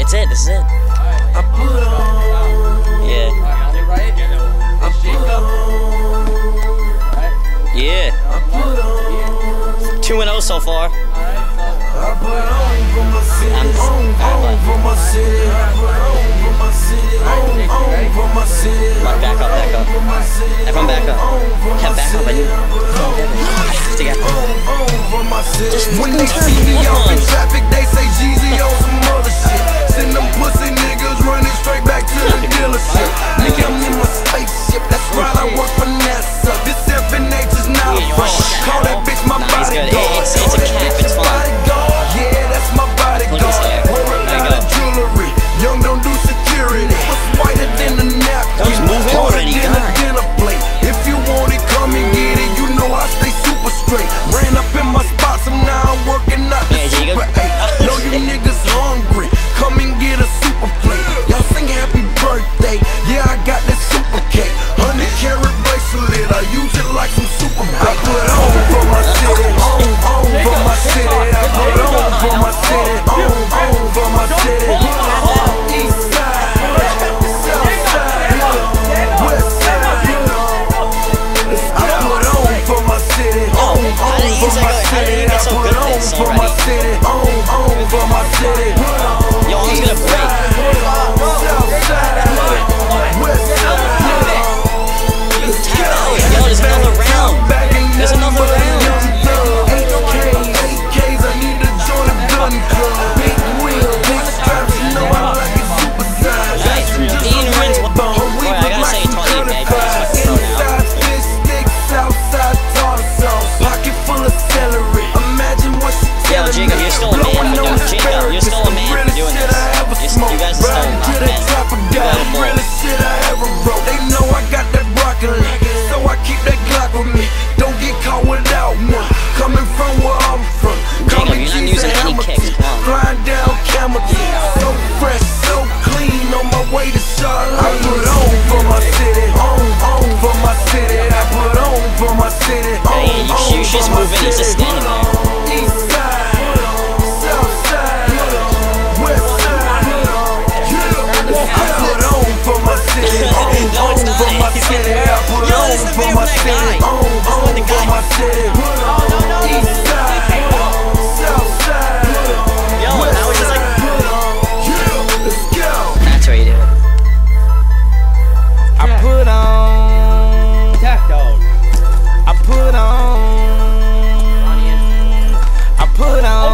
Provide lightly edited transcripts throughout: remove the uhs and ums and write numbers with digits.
It's it. This is it. I put on. Yeah. I put on. Yeah. I put on. 2-0 so far. I put on for my city. On for my city. I put on for my city. On for my city. Back up, back up. Everyone back up. Kev, back up. I have to get just when they see me out in traffic, they say Jeezy on some other shit. Send them pussy niggas running straight back to the dealership. Nigga, I'm in my spaceship. That's right, I work for NASA. This FNH is not a front. Call that bitch my bodyguard. It's a cap. It's fine. Yeah, that's my bodyguard. Wear a lot of jewelry. Young don't do security. What's whiter than a napkin? He's moving already, than a dinner plate. If you want it, come and get it. You know I stay super straight. Ran up in my spot, so now I'm working out the super 8. Know you niggas hungry. Come and get a super plate. Y'all sing happy birthday. Yeah, I got that super cake. 100-carat bracelet. I use it like some super bait. I put on for my city. On for my city. I put on for my city. On for my city. East side, south side, west side. I put on for my city. On for my city. I put on for my city. On for my city. Yo, I'm gonna break. South side, west side. Yo, there's another round. There's another round. 8Ks, I need to join a gun club. Big wheel, big straps, you know I like it super size. Nice. Ian wins one. Boy, I gotta say, taught you bad. Inside fish sticks, outside tartar sauce. Pocket full of celery. Imagine what she telling me. Jacob, you're still a man for doing Jacob, you're still a man for doing this. You guys are still not men. You got a Realest shit I ever wrote. They know I got that broccoli, so I keep that Glock with me. Don't get caught without one. Coming from where I'm from. Jacob, you're not using any kicks. Come on. Flying down camel. So fresh, so clean. On my way to Charlotte. I put on for my city. On for my city. I put on for my city. Hey, you should just move in. He's just standing there. East side, south side, west side. I put on for my city. No, it's not. For my city. I put Yo, on this is the for video my of that city. guy. On for my city. East side, south side, Yo, now he's just like, let's go. that's where you do it. I put on. I put on. I put on.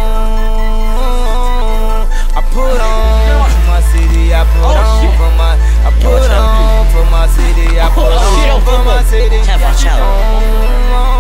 I put on for my city. I put on for my. I put on for my city. I put on for my city. Kev, watch out.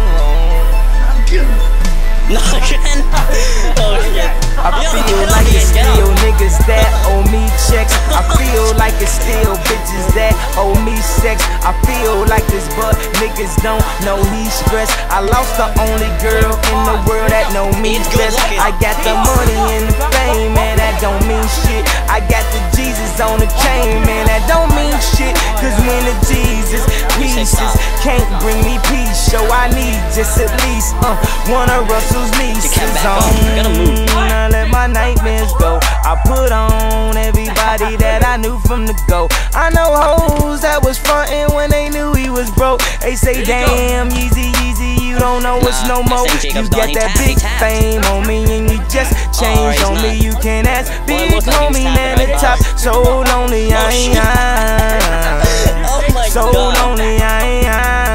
No, again. Oh, shit. I feel like it's still niggas that owe me checks. I feel like it's still bitches that owe me sex. I feel like this but niggas don't know he's stressed. I lost the only girl in the world that know me best. I got the money and the fame, man, that don't mean shit. I got the Jesus on the chain, man, that don't mean shit. Cause when the Jesus pieces can't bring me peace, so I need just at least one of Russell's nieces on. Now let my nightmares go. I put on everybody that I knew from the go. I know hoes that was frontin' when they knew he was broke. They say, damn, Yeezy, Yeezy, you don't know us no more. You got that big fame on me and you just changed on me. You can ask big homie, man, the top so lonely, I ain't so lonely, I ain't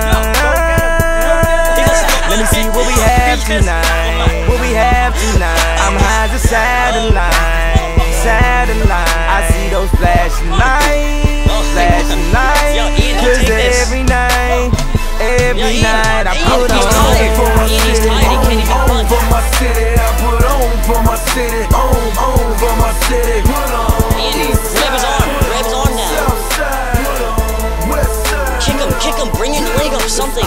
Let me see what we have tonight. What we have tonight. I'm high as a satellite. Satellite. I see those flashing lights. Flashing lights. Cause every night I put on for my city. On for my city. I put on for my city. On for my city. Grab his arm. Grab his arm now. Kick him. Bring your leg up. Something.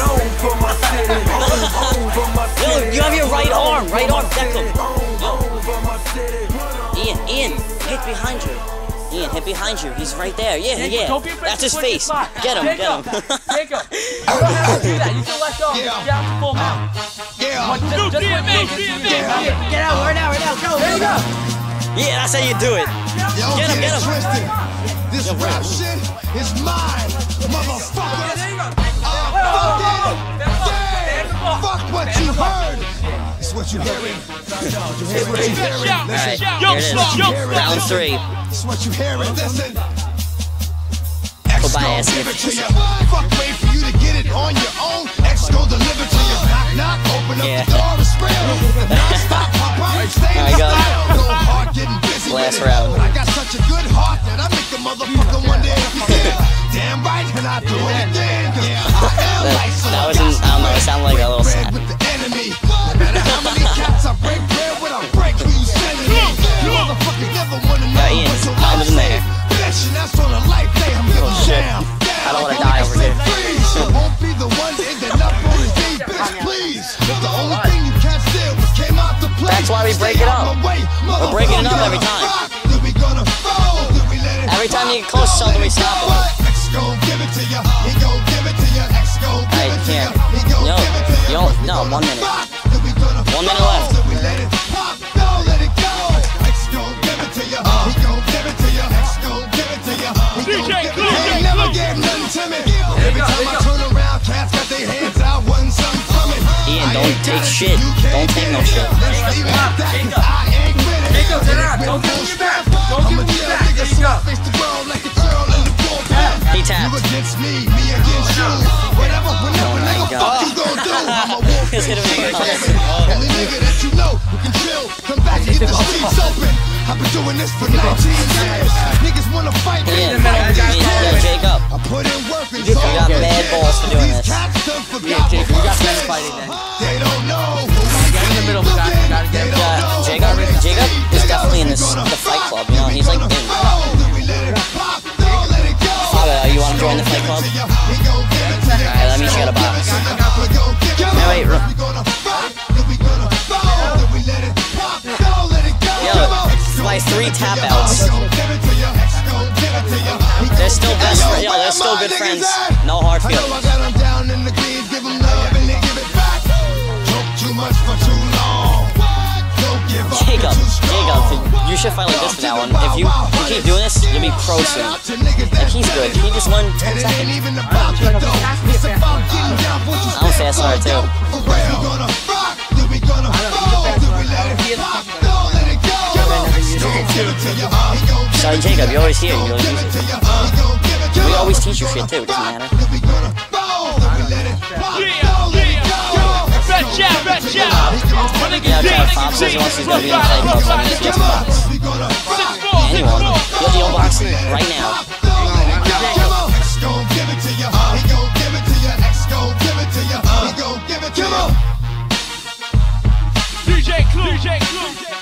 Yo, you have your right arm. Right arm. Deck him. Ian, hit behind you. Ian, hit behind you. He's right there. Yeah. That's his face. Get him. Jacob. You don't have to do that. You can let go. Get out to full mount. Yeah. Just get out. Right now. Go. There you go. Yeah, that's how you do it. Yo, Get him, get him. twisted. This rap shit is mine, motherfucker. Fuck what you heard. It's what you hearing. It's what you hearing. Alright, Listen. here it is. Round 3. It's what you hearing. Listen. Go buy ass Give it to you. Fuck, wait for you to get it on your own. X gon' deliver to you. Knock, knock, open up the door and spray. Non-stop, pop out, stay in style. Go hard, getting busy Last with it. round. I got such a good heart that I make a motherfucker wonder if you did. Damn right, and I do it again. That wasn't, I don't know, it sounded like a little sad. With the enemy. No matter how many cats I break bread with, I break who you sending me. You motherfucker never wanna know Ian, what's your time life is in there. Bitch, and that's on a life day. I'm giving shit. down. I don't wanna die over here. Won't be the one ending up on his knee, bitch, please. The only thing you can't steal was came out to play. That's why we break it up. We're breaking it up every time. Every time you get close to something, we stop him. Hey, you can't. No, you don't. No, 1 minute. 1 minute left. Ian, don't take shit. Don't take no shit. Jacob, turn around. Don't give me back. Don't give me back. Jacob. He tapped. Oh my god. He's hitting me again. I've been doing this for 19 years. Niggas wanna fight me. Ian, Jacob. I put in work and You got mad balls for doing this. Yeah, Jacob, you got men fighting then. They don't know. Get in the middle, we gotta get him. Jacob is definitely in the fight club, you know, he's like in. You wanna join the fight club? Alright, let me shut a box. No, wait, yo, my 3 tap outs. They're still best friends, yo, they're still good friends. No hard feelings. Jacob, you should fight like this from now on. If you keep doing this, you'll be pro soon. Like, he's good. He just won 10 seconds. I'm fast on too. Sorry, Jacob, you're always here. You always use it. We always teach you shit too. It doesn't matter. Yeah, Chad Fob says he wants to go be in the fight club, so I'm gonna get some box. Anyone. You'll deal boxing right now. DJ Clue.